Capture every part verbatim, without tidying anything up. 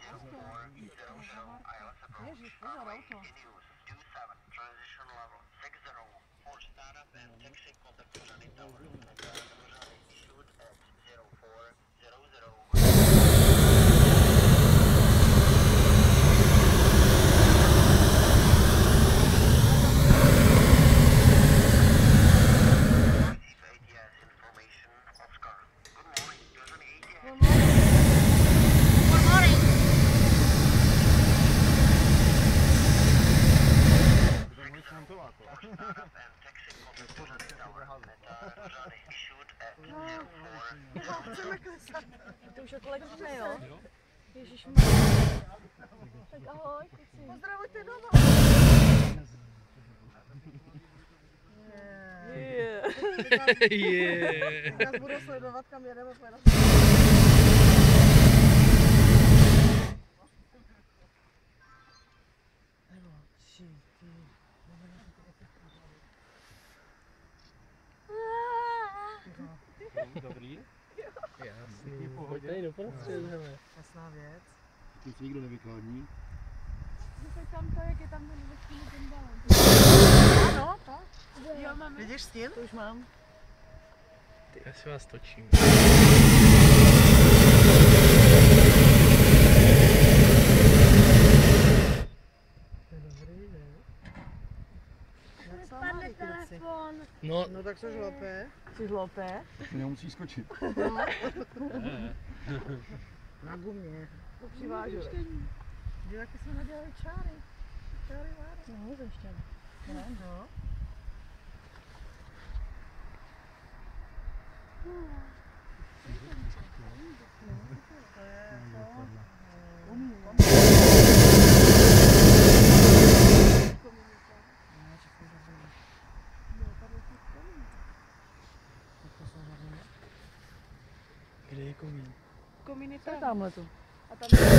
Ježiš, pozor, auto. To už jako letíme, jo? Ježišmarja. Tak ahoj, kluci. Pozdravujte doma. Yeah. Yeah. Nás budou sledovat, kam jedeme. Dobrý? Jasný, pohodě. Tady doprostřed, hele. Jasná věc. Když se nikdo nevykládní. Když tam to, jak je tam ten veškerý ten balon. Ano, to. Jo, mám. Vidíš stín? To už mám. Ty, já si vás točím. Spadne telefon. No, No tak což hloupé. Jsi hloupé? Nemusí skočit. Na gumě. To přivážu. Diváky jsme nadělali čáry. Čáry váry. No, zaštěné. No, no. To je to. kde je komín? Komín je Co je tam. tamhle tu? A tam Vidíte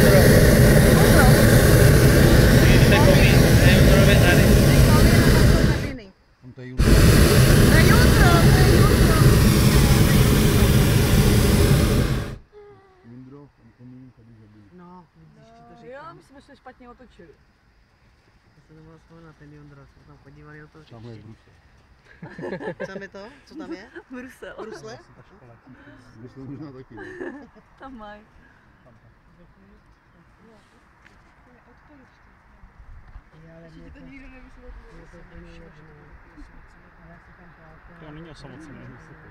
komín? To je Jurově tady. Tam to je Julka. To je Jutro, to je Jutro. Jindro, tam komín, tady zabili. No, vidíš, ti to říkám. Jo, my jsme se špatně otočili. Já se nemohla vzpomínat ten Jindro, jsme tam podívali do toho Tamhle je říště. Brusel. Co je to? Co tam je? Brusel. Brusle? Brusel možná taky. Ne? Tam mají. Ještě to nikdo nevysvětlil. To není osamocený.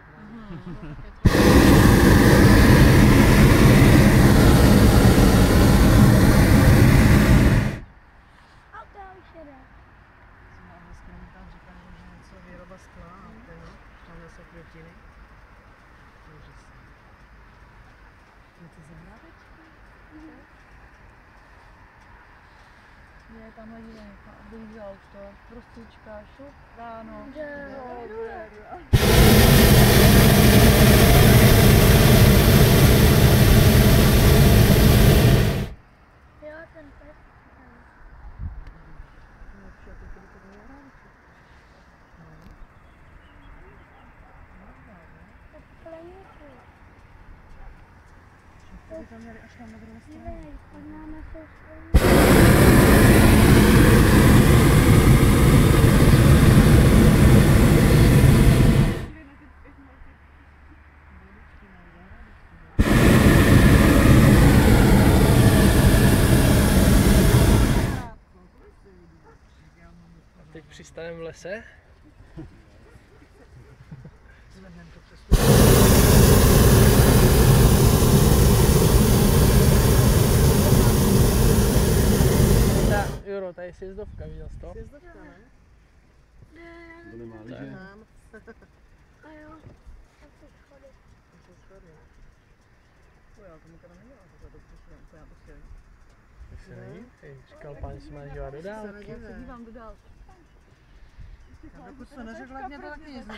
Výroba skla a ten, tamhle jsou květiny. Úžasné. Je to zahrádečka? Je tamhle dívej, blíže auto, prostička, šup, ráno. Jo, ten pes. Tady tam měli až tam na druhé straně. Dívej, podnáme se skleníky. Teď přistaneme v lese. Zvedneme to přes Juro, tady je sjezdovka, viděl jsi to? Sjezdovka, ne? To nemá Tak. líže. Tam. A jo, tam jsou schody. To jsou schody. To já tomu teda neměla, takhle to přišli, to já to chtěli. Tak se nedívej, říkal pán, že máš dívat do dálky. Já se Dívám do dálky. Dokud jsi to neřekla, mě to taky nic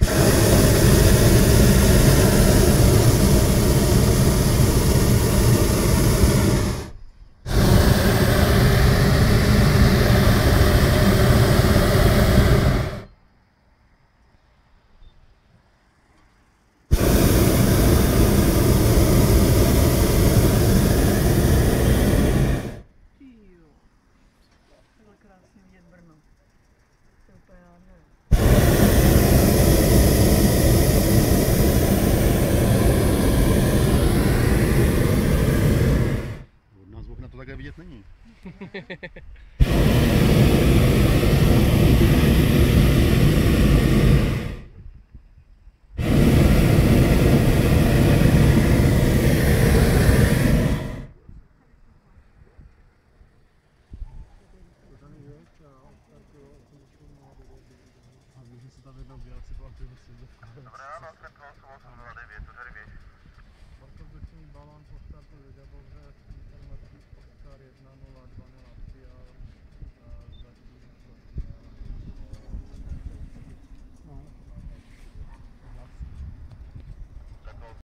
Tady.